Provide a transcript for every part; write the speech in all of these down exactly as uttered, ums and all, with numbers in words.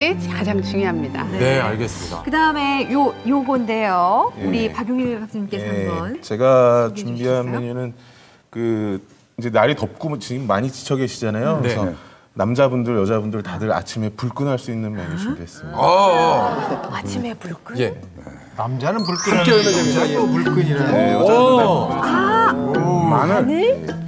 가장 중요합니다. 네, 네 알겠습니다. 그 다음에 요 요건데요. 예. 우리 박용일 박사님께서 예. 한번 제가 준비한 주시겠어요? 메뉴는 그 이제 날이 덥고 지금 많이 지쳐 계시잖아요. 네. 그래서 네. 남자분들, 여자분들 다들 아침에 불끈할 수 있는 메뉴 준비했습니다. 아, 아침에 불끈. 예. 남자는 불끈하고 여자도 불끈이라는. 네, 여자분들 아, 마늘. 마늘?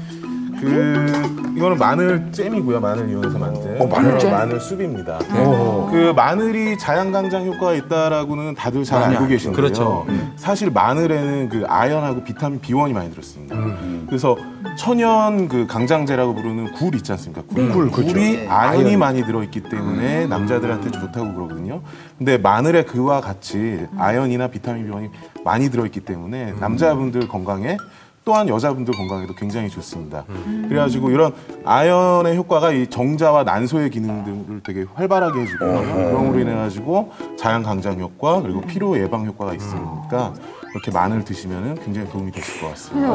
그 이거는 마늘 잼이고요. 마늘 이용해서 만든 어, 마늘 잼? 마늘 숲입니다. 그 마늘이 자양강장 효과가 있다라고는 다들 잘 알고 계신데요. 그렇죠. 사실 마늘에는 그 아연하고 비타민 비 원이 많이 들었습니다. 그래서 천연 그 강장제라고 부르는 굴 있지 않습니까? 굴, 굴 굴이 네. 아연이 아연. 많이 들어있기 때문에 남자들한테 좋다고 그러거든요. 근데 마늘에 그와 같이 아연이나 비타민 비 원이 많이 들어있기 때문에 남자분들 건강에 또한 여자분들 건강에도 굉장히 좋습니다. 음. 그래가지고 이런 아연의 효과가 이 정자와 난소의 기능들을 되게 활발하게 해주고요. 그럼으로 인해가지고 자양 강장 효과 그리고 피로 예방 효과가 있으니까 이렇게 마늘 드시면 굉장히 도움이 되실 것 같습니다.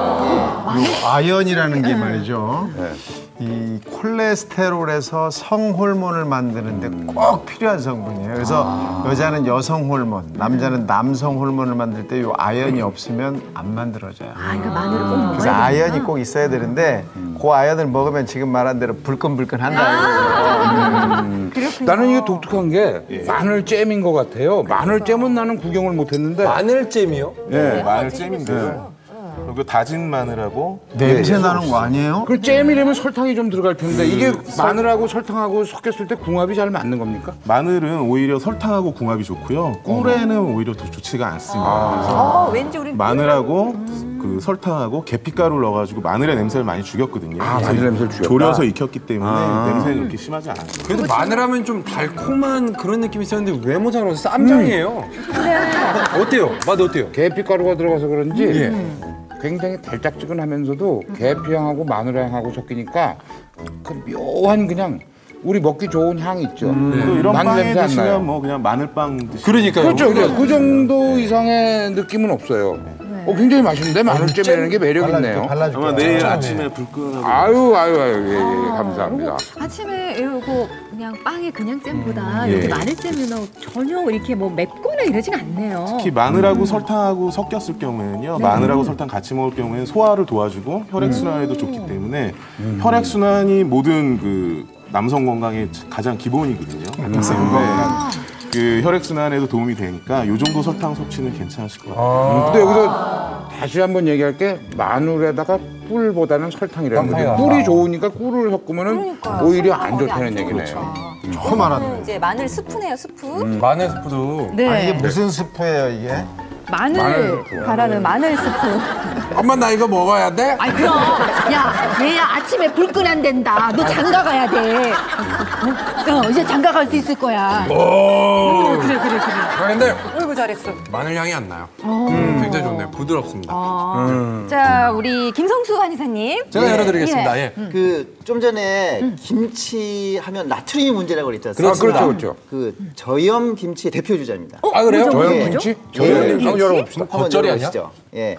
이 아연이라는 게 말이죠. 이 콜레스테롤에서 성호르몬을 만드는데 꼭 필요한 성분이에요. 그래서 여자는 여성 호르몬, 남자는 남성 호르몬을 만들 때 이 아연이 없으면 안 만들어져요. 아, 이거 마늘을 꼭 먹어야 그래서 아연이 꼭 있어야 되는데 그 아연을 먹으면 지금 말한 대로 불끈불끈한다. 음. 그렇군요. 나는 이게 독특한 게 마늘 잼인 것 같아요. 마늘 잼은 나는 구경을 못했는데. 마늘잼이요? 네, 마늘 잼인데요. 그리고 다진 마늘하고 냄새 나는 거 아니에요? 그 잼이라면 설탕이 좀 들어갈 텐데 이게 마늘하고 설탕하고 섞였을 때 궁합이 잘 맞는 겁니까? 마늘은 오히려 설탕하고 궁합이 좋고요. 꿀에는 오히려 더 좋지가 않습니다. 그래서 어, 왠지 우리 마늘하고 그 설탕하고 계피가루를 넣어가지고 마늘의 냄새를 많이 죽였거든요. 아, 그래서 마늘 냄새를 죽였다. 졸여서 익혔기 때문에 냄새는 그렇게 심하지 않아요. 그래도 마늘하면 좀 달콤한 그런 느낌이 있었는데 외모상으로 쌈장이에요. 어때요? 맛 어때요? 계피가루가 들어가서 그런지 예. 굉장히 달짝지근하면서도 계피향하고 마늘향하고 섞이니까 그 묘한 그냥 우리 먹기 좋은 향이 있죠. 또 이런 마늘 빵에 냄새 안 나요. 드시면 뭐 그냥 마늘빵 드시면 그러니까요. 그렇죠. 그렇죠. 그 정도 이상의 느낌은 없어요. 어, 굉장히 맛있는데 마늘잼이라는 게 매력 있네요. 발라줄게요. 아마 내일 아침에 불끈하고 아유 아유 아유 예, 예, 감사합니다. 아침에 이거 그냥 빵에 그냥 잼보다 예. 이렇게 마늘잼이 넣어 전혀 이렇게 뭐 맵거나 이러진 않네요. 특히 마늘하고 설탕하고 섞였을 경우에는요. 마늘하고 설탕 같이 먹을 경우에는 소화를 도와주고 혈액순환에도 좋기 때문에 혈액순환이 모든 그 남성 건강의 가장 기본이거든요. 그렇기 때문에 그 혈액순환에도 도움이 되니까 이 정도 설탕 섭취는 괜찮으실 것 같아요. 근데 여기서 다시 한번 얘기할 게 마늘에다가 꿀보다는 설탕이라는 거죠. 설탕이 꿀이 좋으니까 꿀을 섞으면 그러니까요. 오히려 안 설탕하고 좋다는 안 얘기네요. 처음 알았네. 이제 마늘 스프네요, 스프. 음, 마늘 스프도 네. 아, 이게 무슨 스프예요, 이게? 마늘, 마늘 바라는 마늘 스프. 엄마 나 이거 먹어야 돼? 아이 그럼 야 얘야 아침에 불끈 안 된다. 너 장가 가야 돼. 어, 이제 장가 갈 수 있을 거야. 오. 그래 그래 그래. 그런데 어이구 잘했어. 마늘 향이 안 나요. 음, 굉장히 좋네요. 부드럽습니다. 어. 자 우리 김성수 한의사님. 제가 열어드리겠습니다. 예. 그 좀 전에 김치 하면 나트륨이 문제라고 그랬지 않습니까? 아, 그렇죠, 그렇죠. 그 저염 김치의 대표 주자입니다. 아 그래요? 뭐죠? 저요? 뭐죠? 김치? 예. 저요? 한번 열어봅시다. 한번 겉절이 아니야? 열어보시죠. 예.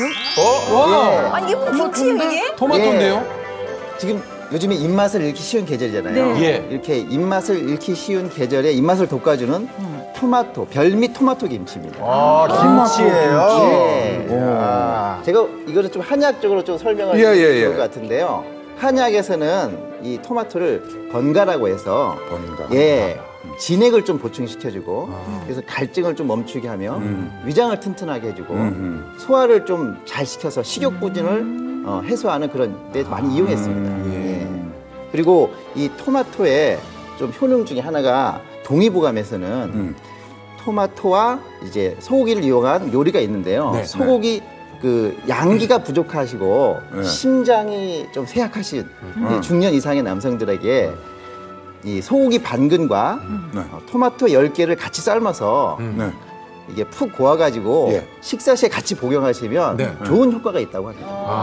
와. 아 이게 뭐 김치예요 이게? 토마토인데요? 지금 요즘에 입맛을 잃기 쉬운 계절이잖아요. 네. 예. 이렇게 입맛을 잃기 쉬운 계절에 입맛을 돋궈주는 토마토, 별미 토마토 김치입니다. 아, 김치예요? 예. 아. 제가 이거를 좀 한약적으로 좀 설명을 예, 드릴 예, 예. 것 같은데요. 한약에서는 이 토마토를 번가라고 해서 번가. 예. 진액을 좀 보충시켜주고 그래서 갈증을 좀 멈추게 하며 위장을 튼튼하게 해주고 소화를 좀 잘 시켜서 식욕부진을 어, 해소하는 그런 데 많이 이용했습니다. 예. 그리고 이 토마토의 좀 효능 중에 하나가 동의보감에서는 음. 토마토와 이제 소고기를 이용한 요리가 있는데요. 네, 소고기 그 양기가 부족하시고 네. 심장이 좀 쇠약하신 이 중년 이상의 남성들에게 이 소고기 반근과 네. 어, 토마토 열 개를 같이 삶아서 네. 이게 푹 고아가지고 예. 식사 시에 같이 복용하시면 네. 좋은 효과가 있다고 합니다.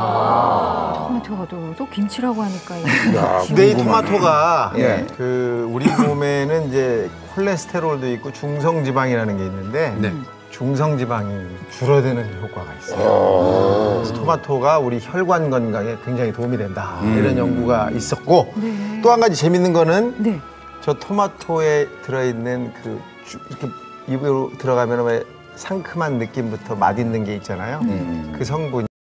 토마토가 또, 또 김치라고 하니까. 야, 근데 이 궁금하네. 토마토가 예. 그 우리 몸에는 이제 콜레스테롤도 있고 중성지방이라는 게 있는데 네. 중성지방이 줄어드는 효과가 있어요. 그래서 토마토가 우리 혈관 건강에 굉장히 도움이 된다. 이런 연구가 있었고 또 한 가지 재밌는 거는 네. 저 토마토에 들어있는 그 쭉 이렇게 입으로 들어가면 왜 상큼한 느낌부터 맛있는 게 있잖아요. 그 성분이